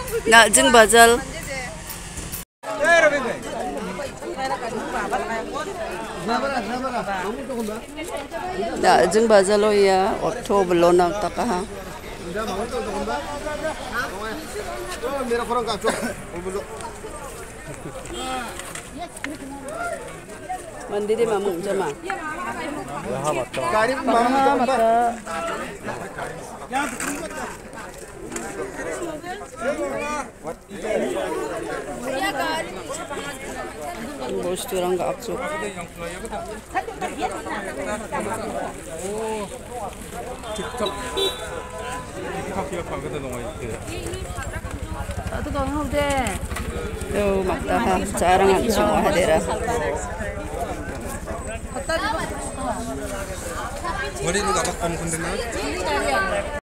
Najeng bazal. Najeng bazal oh ya, otto belum nak takah. Mandiri mamung jama. Bos tu orang gak absurd. TikTok 기억하거든 너무 이렇게. 나도 강하대. Tuh maktaha carangan semua hadira. 머리로 나가 가면 건드나?